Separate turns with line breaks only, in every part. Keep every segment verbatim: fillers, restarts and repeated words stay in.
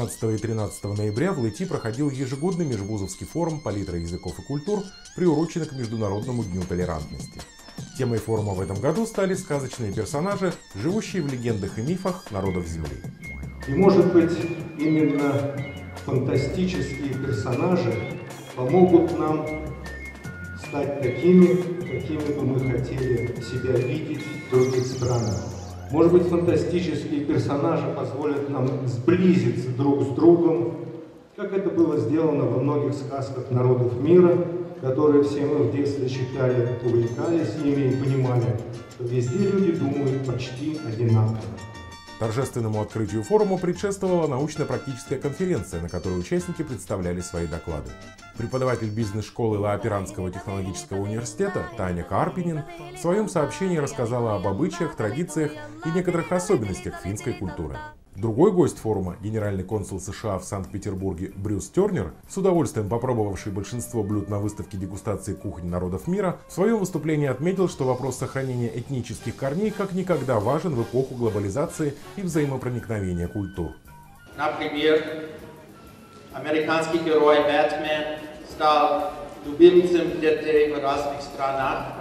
двенадцатого и тринадцатого ноября в ЛЭТИ проходил ежегодный межвузовский форум «Палитра языков и культур», приуроченный к Международному дню толерантности. Темой форума в этом году стали сказочные персонажи, живущие в легендах и мифах народов Земли.
И, может быть, именно фантастические персонажи помогут нам стать такими, какими бы мы хотели себя видеть в других странах. Может быть, фантастические персонажи позволят нам сблизиться друг с другом, как это было сделано во многих сказках народов мира, которые все мы в детстве читали, увлекались ими и понимали, что везде люди думают почти одинаково.
Торжественному открытию форума предшествовала научно-практическая конференция, на которой участники представляли свои доклады. Преподаватель бизнес-школы Лааперанского технологического университета Таня Карпинин в своем сообщении рассказала об обычаях, традициях и некоторых особенностях финской культуры. Другой гость форума, генеральный консул США в Санкт-Петербурге Брюс Тернер, с удовольствием попробовавший большинство блюд на выставке дегустации кухни народов мира, в своем выступлении отметил, что вопрос сохранения этнических корней как никогда важен в эпоху глобализации и взаимопроникновения культур.
Например, американский герой Бэтмен стал любимцем детей в разных странах,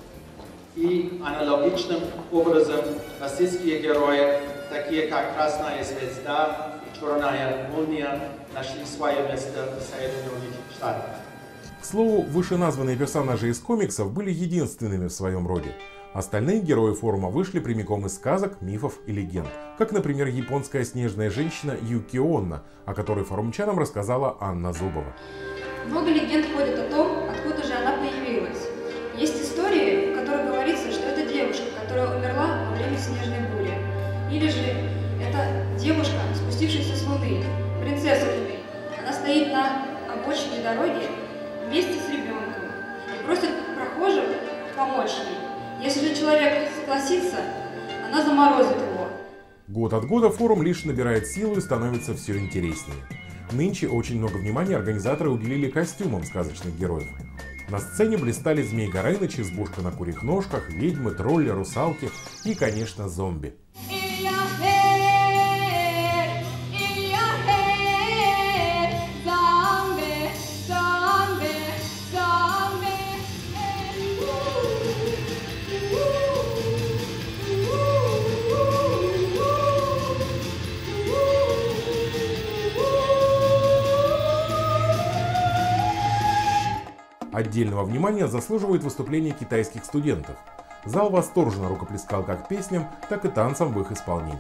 и аналогичным образом российские герои, такие как Красная Звезда и Черная Молния, нашли свое место в Соединенных Штатах.
К слову, вышеназванные персонажи из комиксов были единственными в своем роде. Остальные герои форума вышли прямиком из сказок, мифов и легенд, как, например, японская снежная женщина Юки Онна, о которой форумчанам рассказала Анна Зубова.
Много легенд ходит о том, откуда же она появилась. Есть истории, в которых говорится, что это девушка, которая умерла во время снежной бури. Или же это девушка, спустившаяся с Луны, принцесса Луны. Она стоит на обочине дороги вместе с ребенком и просит прохожих помочь ей. Если же человек согласится, она заморозит его.
Год от года форум лишь набирает силу и становится все интереснее. Нынче очень много внимания организаторы уделили костюмам сказочных героев. На сцене блистали Змей Горыныч, избушка на курьих ножках, ведьмы, тролли, русалки и, конечно, зомби. Отдельного внимания заслуживает выступление китайских студентов. Зал восторженно рукоплескал как песням, так и танцам в их исполнении.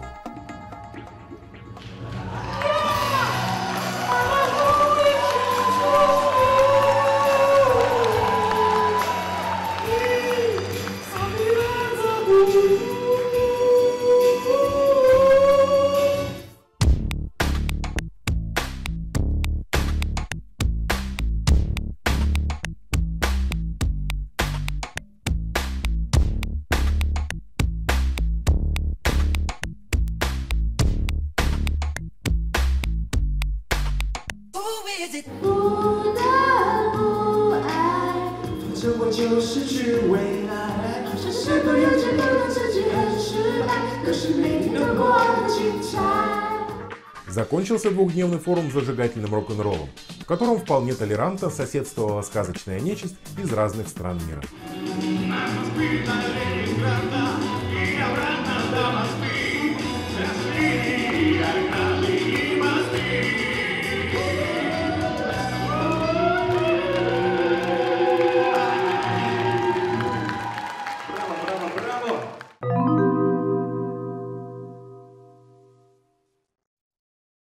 Закончился двухдневный форум с зажигательным рок-н-роллом, в котором вполне толерантно соседствовала сказочная нечисть из разных стран мира.